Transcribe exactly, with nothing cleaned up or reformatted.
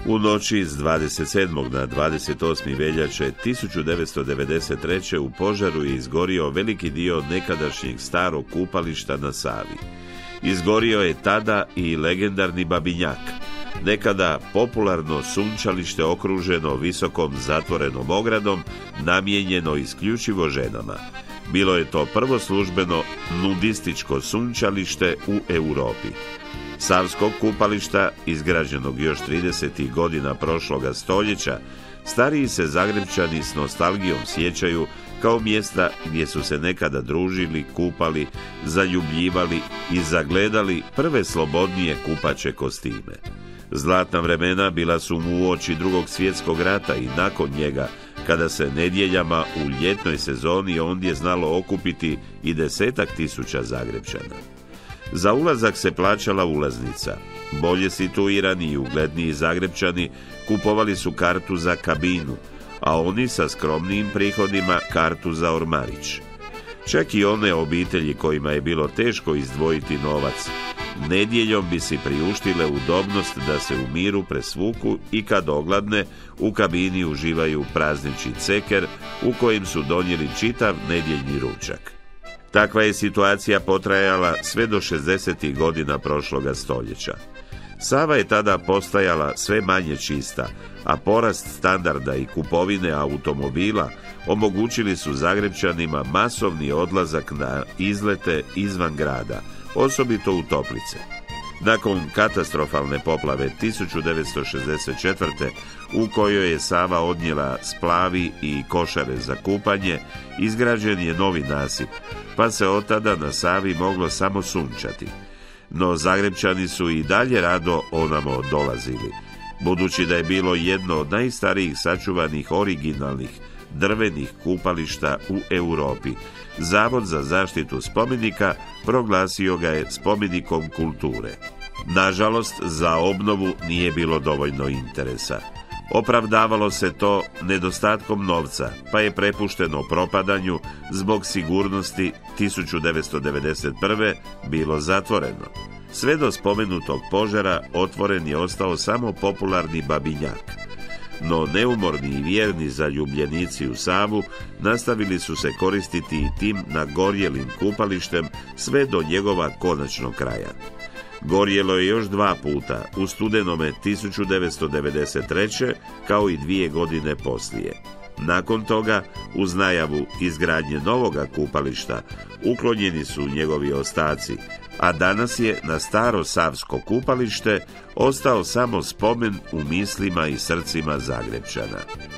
U noći s dvadeset sedmog na dvadeset osmi veljače tisuću devetsto devedeset treće. u požaru je izgorio veliki dio nekadašnjeg starog kupališta na Savi. Izgorio je tada i legendarni Babinjak, nekada popularno sunčalište okruženo visokom zatvorenom ogradom, namijenjeno isključivo ženama. Bilo je to prvo službeno nudističko sunčalište u Europi. Savskog kupališta, izgrađenog još tridesetih godina prošloga stoljeća, stariji se Zagrepčani s nostalgijom sjećaju kao mjesta gdje su se nekada družili, kupali, zaljubljivali i zagledali prve slobodnije kupaće kostime. Zlatna vremena bila su mu uoči Drugog svjetskog rata i nakon njega, kada se nedjeljama u ljetnoj sezoni ondje znalo okupiti i desetak tisuća Zagrepčana. Za ulazak se plaćala ulaznica. Bolje situirani i ugledniji Zagrepčani kupovali su kartu za kabinu, a oni sa skromnijim prihodima kartu za ormarić. Čak i one obitelji kojima je bilo teško izdvojiti novac, nedjeljom bi si priuštile udobnost da se u miru presvuku i kad ogladne u kabini uživaju praznički ceker u kojem su donijeli čitav nedjeljni ručak. Takva je situacija potrajala sve do šezdesetih godina prošloga stoljeća. Sava je tada postajala sve manje čista, a porast standarda i kupovine automobila omogućili su Zagrepčanima masovni odlazak na izlete izvan grada, osobito u Toplice. Nakon katastrofalne poplave tisuću devetsto šezdeset četvrte. u kojoj je Sava odnijela splavi i košare za kupanje, izgrađen je novi nasip, pa se od tada na Savi moglo samo sunčati. No Zagrepčani su i dalje rado onamo dolazili, budući da je bilo jedno od najstarijih sačuvanih originalnih drvenih kupališta u Europi. Zavod za zaštitu spomenika proglasio ga je spomenikom kulture. Nažalost, za obnovu nije bilo dovoljno interesa. Opravdavalo se to nedostatkom novca, pa je prepušteno propadanju zbog sigurnosti tisuću devetsto devedeset prve. bilo zatvoreno. Sve do spomenutog požara otvoren je ostao samo popularni Babinjak. No neumorni i vjerni zaljubljenici u Savu nastavili su se koristiti i tim nagorjelim kupalištem sve do njegova konačnog kraja. Gorjelo je još dva puta, u studenome tisuću devetsto devedeset treće. kao i dvije godine poslije. Nakon toga, uz najavu izgradnje novoga kupališta, uklonjeni su njegovi ostaci, a danas je na staro savsko kupalište ostao samo spomen u mislima i srcima Zagrepčana.